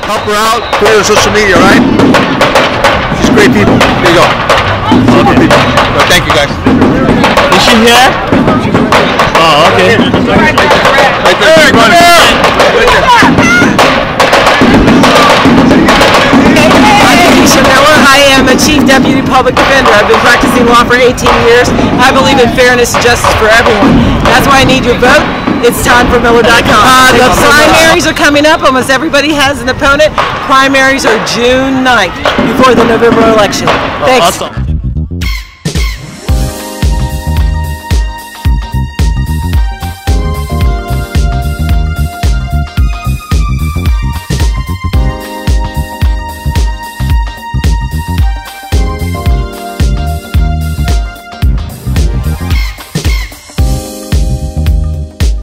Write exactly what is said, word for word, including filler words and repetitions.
help her out, put it on social media, right? She's great people. There you go. Okay. People. So thank you guys. Is she here? Oh, okay. Right there. Right there. Come here. Right there. I am a Chief Deputy Public Defender. I've been practicing law for eighteen years. I believe in fairness and justice for everyone. That's why I need your vote. It's Todd for Miller dot com. Uh, the primaries are coming up. Almost everybody has an opponent. Primaries are June ninth, before the November election. Thanks. Awesome.